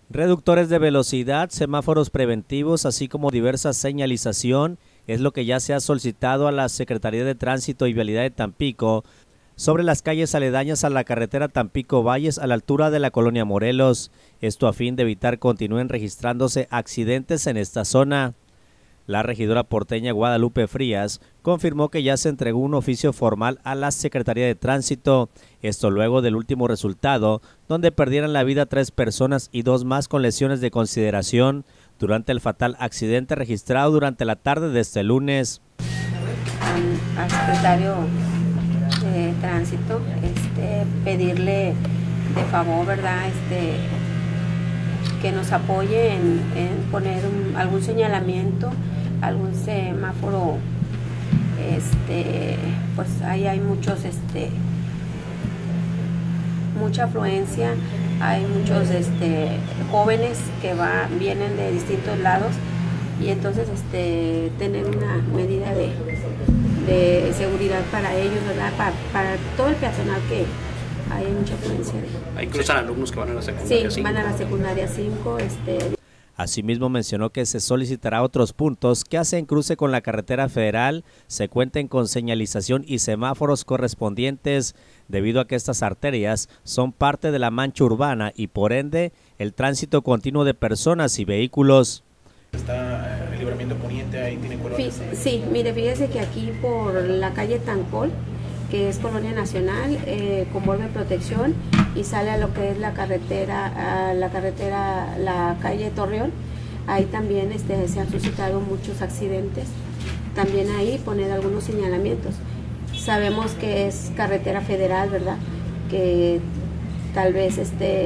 Reductores de velocidad, semáforos preventivos, así como diversa señalización, es lo que ya se ha solicitado a la Secretaría de Tránsito y Vialidad de Tampico sobre las calles aledañas a la carretera Tampico-Valles a la altura de la colonia Morelos, esto a fin de evitar continúen registrándose accidentes en esta zona. La regidora porteña Guadalupe Frías confirmó que ya se entregó un oficio formal a la Secretaría de Tránsito, esto luego del último resultado, donde perdieran la vida 3 personas y 2 más con lesiones de consideración durante el fatal accidente registrado durante la tarde de este lunes. Al secretario de Tránsito, pedirle de favor, ¿verdad?, que nos apoye en poner algún señalamiento, algún semáforo, pues ahí hay muchos, mucha afluencia, hay muchos jóvenes que vienen de distintos lados y entonces tener una medida de seguridad para ellos, ¿verdad?, para todo el peatonal que hay mucha afluencia. ¿Ahí cruzan alumnos que van a la secundaria 5? Sí, van a la secundaria 5. Asimismo mencionó que se solicitará otros puntos que hacen cruce con la carretera federal, se cuenten con señalización y semáforos correspondientes, debido a que estas arterias son parte de la mancha urbana y por ende el tránsito continuo de personas y vehículos. ¿Está el libramiento poniente ahí? ¿Tiene colores? Sí, mire, fíjese que aquí por la calle Tancol, que es Colonia Nacional, con borde de protección, y sale a lo que es la calle Torreón, ahí también se han suscitado muchos accidentes, también ahí poner algunos señalamientos. Sabemos que es carretera federal, ¿verdad?, que tal vez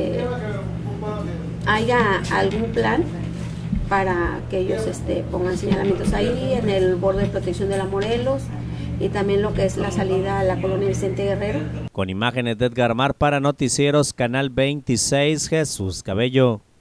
haya algún plan para que ellos pongan señalamientos ahí en el borde de protección de la Morelos, y también lo que es la salida a la colonia Vicente Guerrero. Con imágenes de Edgar Mar para Noticieros Canal 26, Jesús Cabello.